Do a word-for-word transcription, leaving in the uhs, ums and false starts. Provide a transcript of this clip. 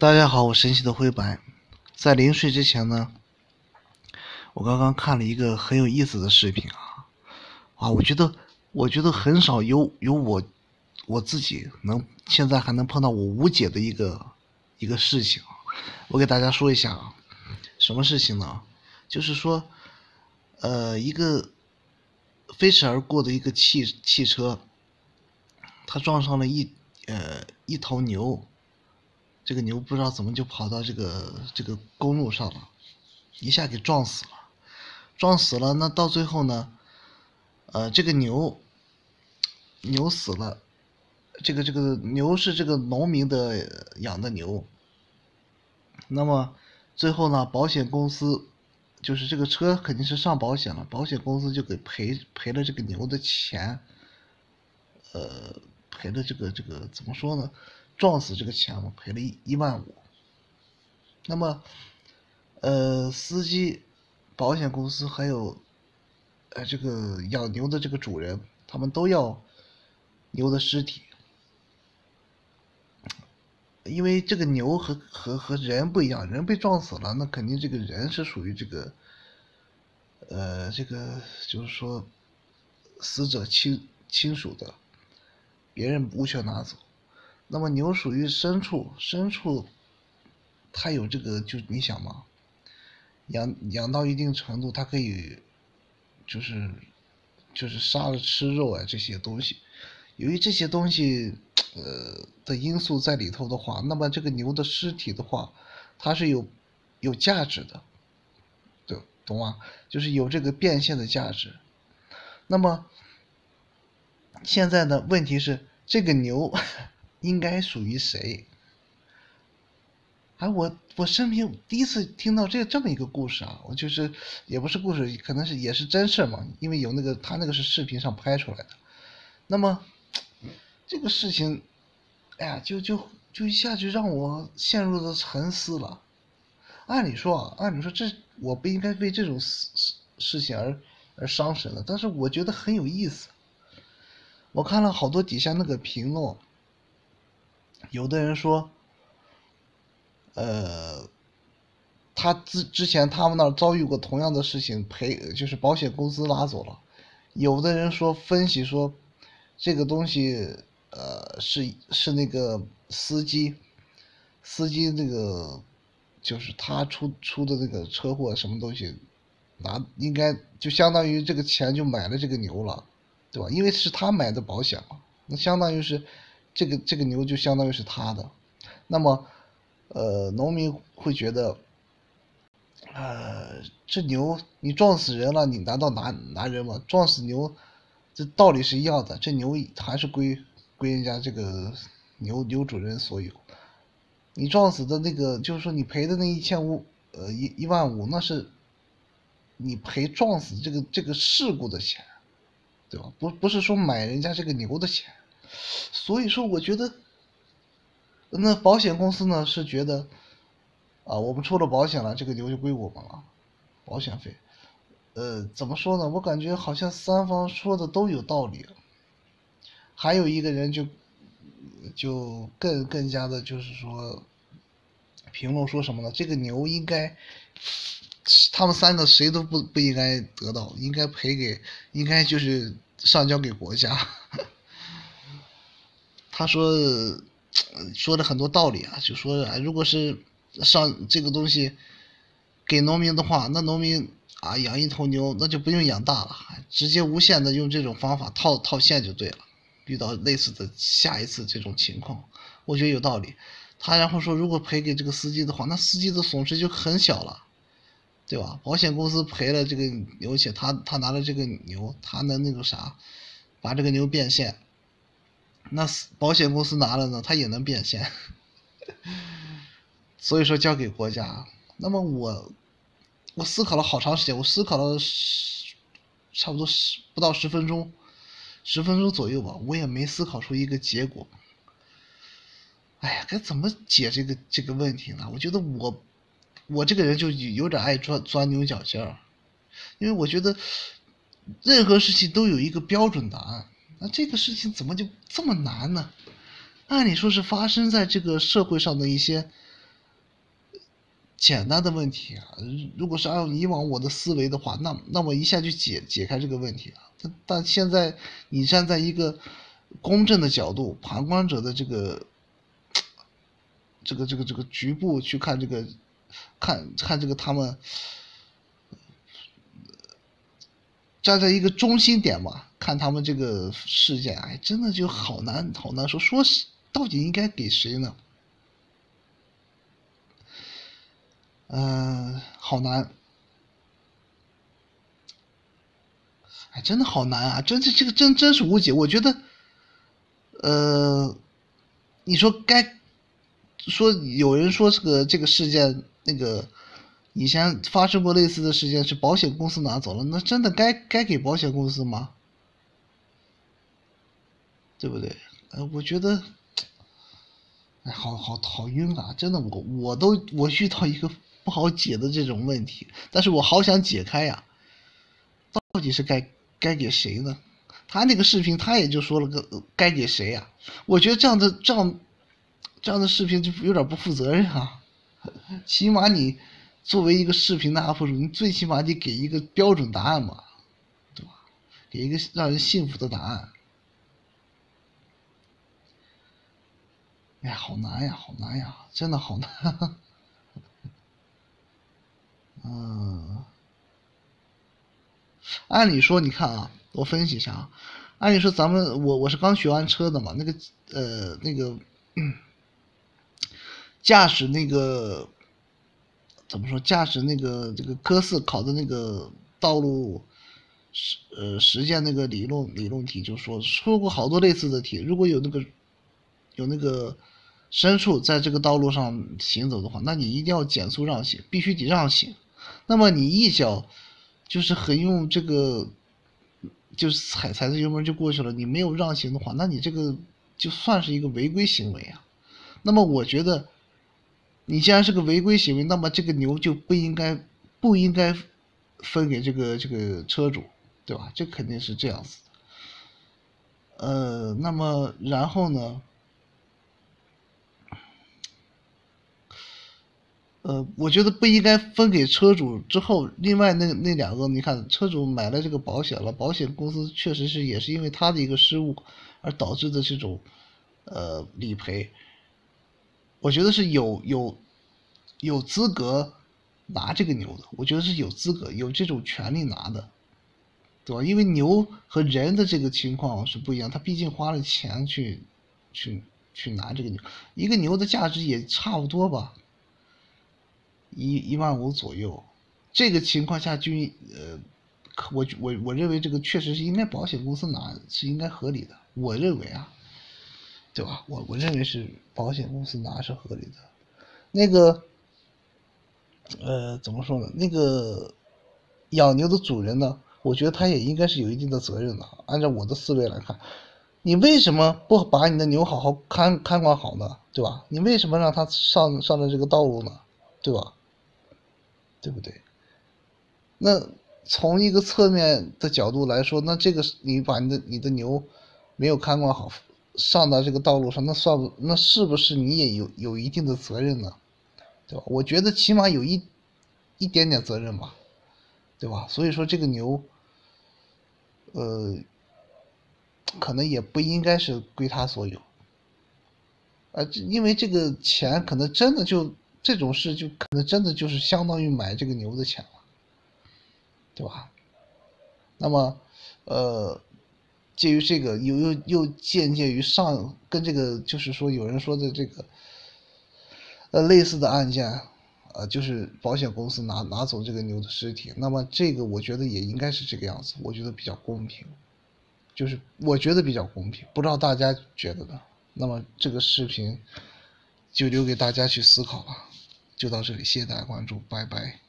大家好，我神奇的灰白。在临睡之前呢，我刚刚看了一个很有意思的视频啊，啊，我觉得，我觉得很少有有我我自己能现在还能碰到我无解的一个一个事情。我给大家说一下啊，什么事情呢？就是说，呃，一个飞驰而过的一个汽汽车，它撞上了一呃一头牛。这个牛不知道怎么就跑到这个这个公路上了，一下给撞死了，撞死了。那到最后呢，呃，这个牛牛死了，这个这个牛是这个农民的养的牛。那么最后呢，保险公司就是这个车肯定是上保险了，保险公司就给赔赔了这个牛的钱，呃，赔了这个这个怎么说呢？撞死这个钱嘛，赔了一一万五。那么，呃，司机、保险公司还有，呃，这个养牛的这个主人，他们都要牛的尸体，因为这个牛和和和人不一样，人被撞死了，那肯定这个人是属于这个，呃，这个就是说，死者亲亲属的，别人无权拿走。那么牛属于牲畜，牲畜它有这个，就你想嘛，养养到一定程度，它可以就是就是杀了吃肉啊这些东西。由于这些东西呃的因素在里头的话，那么这个牛的尸体的话，它是有有价值的，对，懂吗？就是有这个变现的价值。那么现在呢，问题是这个牛应该属于谁？哎，我我生平第一次听到这这么一个故事啊，我就是也不是故事，可能是也是真事嘛，因为有那个他那个是视频上拍出来的。那么这个事情，哎呀，就就就一下就让我陷入了沉思了。按理说啊，按理说这我不应该为这种事事事情而而伤神的，但是我觉得很有意思。我看了好多底下那个评论，有的人说，呃，他之之前他们那儿遭遇过同样的事情，赔就是保险公司拿走了。有的人说分析说，这个东西呃是是那个司机司机那个就是他出出的那个车祸什么东西，拿应该就相当于这个钱就买了这个牛了，对吧？因为是他买的保险嘛，那相当于是这个这个牛就相当于是他的。那么呃农民会觉得，呃，这牛你撞死人了，你难道拿拿人吗？撞死牛，这道理是一样的，这牛还是归归人家这个牛牛主人所有。你撞死的那个，就是说你赔的那一千五，呃一一万五，那是你赔撞死这个这个事故的钱，对吧？不不是说买人家这个牛的钱。所以说，我觉得，那保险公司呢是觉得，啊，我们出了保险了，这个牛就归我们了，保险费。呃，怎么说呢？我感觉好像三方说的都有道理。还有一个人就就更更加的，就是说，评论说什么呢？这个牛应该，他们三个谁都不不应该得到，应该赔给，应该就是上交给国家。他说说了很多道理啊，就说如果是上这个东西给农民的话，那农民啊养一头牛，那就不用养大了，直接无限的用这种方法套套现就对了。遇到类似的下一次这种情况，我觉得有道理。他然后说，如果赔给这个司机的话，那司机的损失就很小了，对吧？保险公司赔了这个牛且他他拿了这个牛，他能那个啥，把这个牛变现。那保险公司拿了呢，他也能变现。所以说交给国家。那么我我思考了好长时间，我思考了十差不多十不到十分钟，十分钟左右吧，我也没思考出一个结果。哎呀，该怎么解这个这个问题呢？我觉得我我这个人就有点爱钻钻牛角尖儿，因为我觉得任何事情都有一个标准答案，那这个事情怎么就这么难呢？按理说是发生在这个社会上的一些简单的问题啊，如果是按以往我的思维的话，那那么一下就解解开这个问题了。但但现在你站在一个公正的角度，旁观者的这个这个这个这个局部去看这个看看这个他们站在一个中心点嘛，看他们这个事件，哎，真的就好难好难说，说是到底应该给谁呢？嗯、呃，好难，哎，真的好难啊！真这这个真真是无解。我觉得，呃，你说该说有人说这个这个事件那个以前发生过类似的事件是保险公司拿走了，那真的该该给保险公司吗？对不对？呃，我觉得，哎，好好好晕啊！真的，我我都我遇到一个不好解的这种问题，但是我好想解开呀。到底是该该给谁呢？他那个视频他也就说了个、呃、该给谁呀、啊？我觉得这样的这样这样的视频就有点不负责任啊。起码你作为一个视频的 U P 主，你最起码得给一个标准答案嘛，对吧？给一个让人信服的答案。哎呀，好难呀，好难呀，真的好难。嗯，按理说，你看啊，我分析一下啊，按理说咱们我我是刚学完车的嘛，那个呃那个驾驶那个怎么说？驾驶那个这个科四考的那个道路实呃实践那个理论理论题，就说说过好多类似的题，如果有那个有那个牲畜在这个道路上行走的话，那你一定要减速让行，必须得让行。那么你一脚就是很用这个就是踩踩着油门就过去了，你没有让行的话，那你这个就算是一个违规行为啊。那么我觉得，你既然是个违规行为，那么这个牛就不应该不应该分给这个这个车主，对吧？这肯定是这样子的。呃，那么然后呢？呃，我觉得不应该分给车主之后，另外那那两个，你看车主买了这个保险了，保险公司确实是也是因为他的一个失误而导致的这种呃理赔，我觉得是有有有资格拿这个牛的，我觉得是有资格有这种权利拿的，对吧？因为牛和人的这个情况是不一样，他毕竟花了钱去去去拿这个牛，一个牛的价值也差不多吧。一一万五左右，这个情况下就呃，我我我认为这个确实是应该保险公司拿是应该合理的，我认为啊，对吧？我我认为是保险公司拿是合理的。那个呃怎么说呢？那个养牛的主人呢，我觉得他也应该是有一定的责任的。按照我的思维来看，你为什么不把你的牛好好看看管好呢？对吧？你为什么让它上上了这个道路呢？对吧？对不对？那从一个侧面的角度来说，那这个你把你的你的牛没有看管好，上到这个道路上，那算不那是不是你也有有一定的责任呢？对吧？我觉得起码有一一点点责任吧，对吧？所以说这个牛，呃，可能也不应该是归他所有，啊，因为这个钱可能真的就这种事就可能真的就是相当于买这个牛的钱了。对吧？那么，呃，介于这个又又又间接于上跟这个就是说有人说的这个，呃，类似的案件，呃，就是保险公司拿拿走这个牛的尸体，那么这个我觉得也应该是这个样子，我觉得比较公平，就是我觉得比较公平，不知道大家觉得呢？那么这个视频就留给大家去思考了，就到这里，谢谢大家关注，拜拜。